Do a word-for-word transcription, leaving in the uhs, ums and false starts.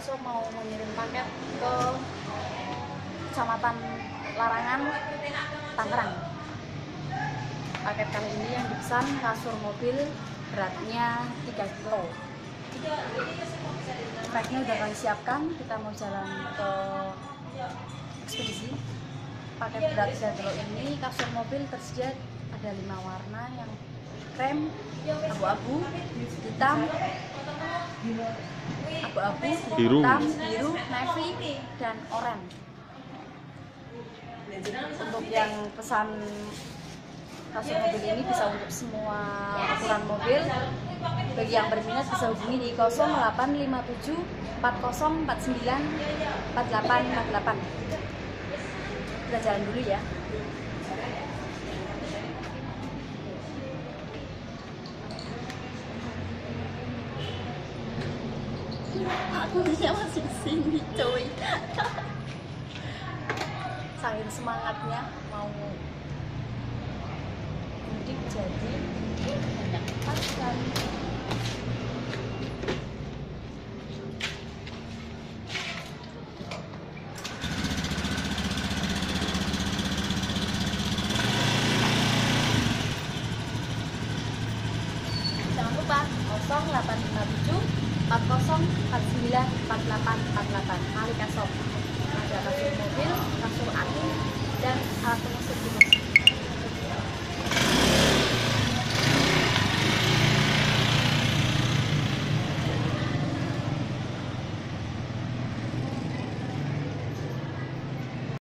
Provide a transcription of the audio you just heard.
Kaso mau mengirim paket ke Kecamatan Larangan, Tangerang. Paket kali ini yang dipesan kasur mobil beratnya tiga kilo. Paketnya udah kami siapkan, kita mau jalan ke ekspedisi. Paket berat tiga kilo ini kasur mobil tersedia ada lima warna, yang krem, abu-abu, hitam, abu-abu, biru, hitam, biru, navy, dan oranye. Untuk yang pesan kasur mobil ini bisa untuk semua ukuran mobil. Bagi yang berminat bisa hubungi di nol delapan lima tujuh empat nol empat sembilan empat delapan empat delapan. Kita jalan dulu ya. Aku masih di sini, coy. Saking semangatnya mau mudik, jadi banyak pakan. Jangan lupa nol delapan lima tujuh empat nol empat sembilan empat delapan empat delapan. Malik Kasop. Ada kasur mobil, kasur angin, dan alat pengusir